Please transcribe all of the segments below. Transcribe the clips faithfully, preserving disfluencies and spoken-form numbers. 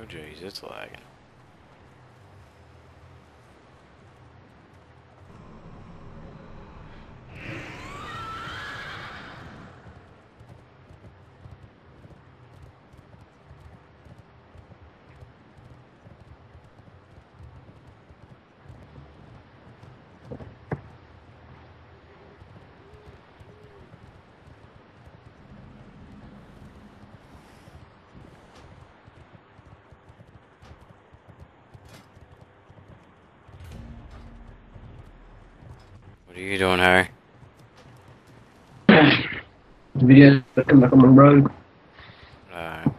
jeez, it's lagging. What are you doing, Harry? Video's looking like I'm on road. Alright.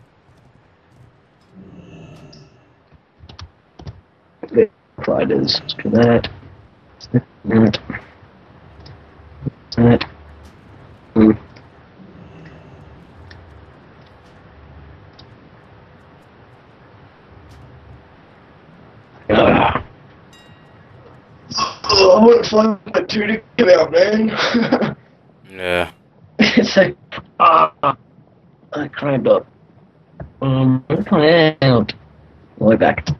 Riders, look at that. That. That. Hmm. Ah. Oh, I want to find my two to get out, man. Yeah. It's like, ah, I climbed up. Um, where's my out? All the way back.